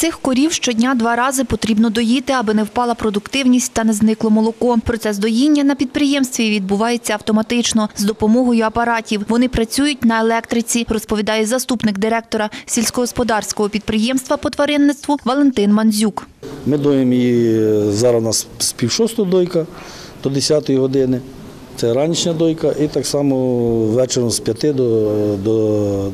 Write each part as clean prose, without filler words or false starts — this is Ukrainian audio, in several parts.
Цих корів щодня 2 рази потрібно доїти, аби не впала продуктивність та не зникло молоко. Процес доїння на підприємстві відбувається автоматично з допомогою апаратів. Вони працюють на електриці, розповідає заступник директора сільськогосподарського підприємства по тваринництву Валентин Мандзюк. Ми доїмо її, зараз у нас з 5:30 дойка до 10 години. Це ранішня дойка, і так само вечором з 5 до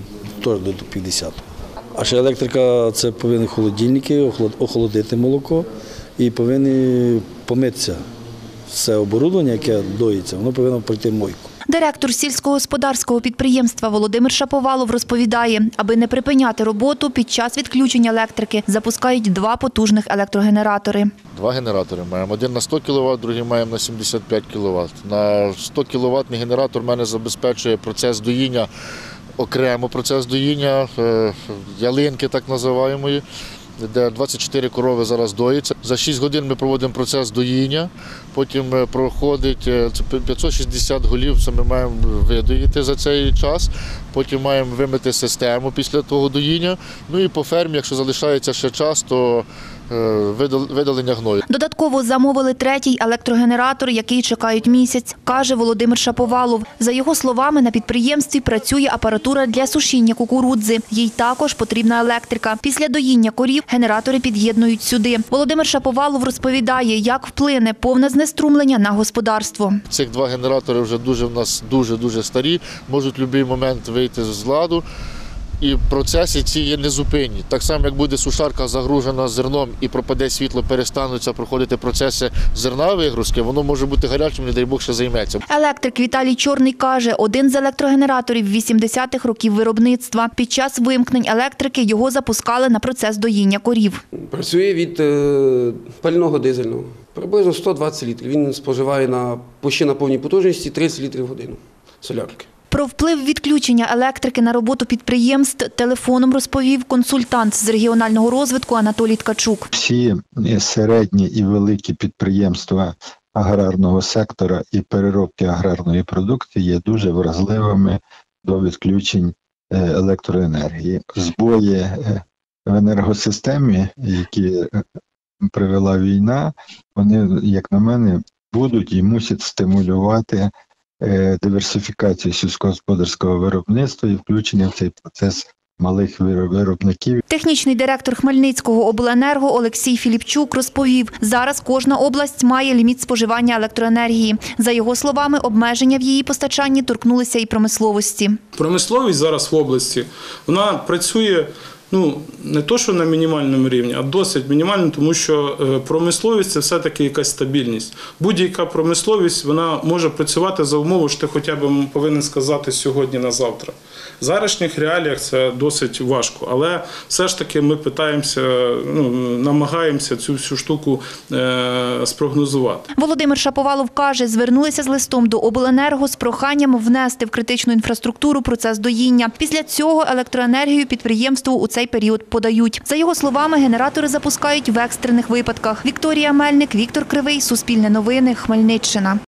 50. А ще електрика – це повинні холодильники, охолодити молоко і повинні помитися. Все оборудовання, яке доїться, воно повинно пройти мойку. Директор сільськогосподарського підприємства Володимир Шаповалов розповідає, аби не припиняти роботу, під час відключення електрики запускають 2 потужних електрогенератори. 2 генератори маємо. Один на 100 кВт, другий маємо на 75 кВт. На 100 кВт генератор в мене забезпечує процес доїння, окремо процес доїння, ялинки так називаємо, де 24 корови зараз доїться. За 6 годин ми проводимо процес доїння, потім проходить 560 голів, це ми маємо видоїти за цей час, потім маємо вимити систему після того доїння, ну і по фермі, якщо залишається ще час, то видалення гною. Додатково замовили 3-й електрогенератор, який чекають місяць, каже Володимир Шаповалов. За його словами, на підприємстві працює апаратура для сушіння кукурудзи. Їй також потрібна електрика. Після доїння корів генератори під'єднують сюди. Володимир Шаповалов розповідає, як вплине повне знеструмлення на господарство. Цих 2 генератори вже в нас дуже старі, можуть в будь-який момент вийти з ладу. І процеси ці є незупинні. Так само, як буде сушарка загружена зерном і пропаде світло, перестануться проходити процеси зерна вигрузки, воно може бути гарячим, не дай Бог, ще займеться. Електрик Віталій Чорний каже, один з електрогенераторів 80-х років виробництва. Під час вимкнень електрики його запускали на процес доїння корів. Працює від пального дизельного. Приблизно 120 літрів. Він споживає почти на повній потужності 30 літрів в годину солярки. Про вплив відключення електрики на роботу підприємств телефоном розповів консультант з регіонального розвитку Анатолій Ткачук. Всі середні і великі підприємства аграрного сектора і переробки аграрної продукції є дуже вразливими до відключень електроенергії. Збої в енергосистемі, які привела війна, вони, як на мене, будуть і мусять стимулювати диверсифікацію сільськогосподарського виробництва і включення в цей процес малих виробників. Технічний директор Хмельницького обленерго Олексій Філіпчук розповів, зараз кожна область має ліміт споживання електроенергії. За його словами, обмеження в її постачанні торкнулися і промисловості. Промисловість зараз в області, вона працює не то, що на мінімальному рівні, а досить мінімально, тому що промисловість – це все-таки якась стабільність. Будь-яка промисловість, вона може працювати за умови, що ти хоча б повинен сказати сьогодні на завтра. В зарашніх реаліях це досить важко, але все ж таки ми намагаємося цю всю штуку спрогнозувати. Володимир Шаповалов каже, звернулися з листом до обленерго з проханням внести в критичну інфраструктуру процес доїння. Після цього електроенергію підприємству у цей період подають. За його словами, генератори запускають в екстрених випадках. Вікторія Мельник, Віктор Кривий, Суспільне новини, Хмельниччина.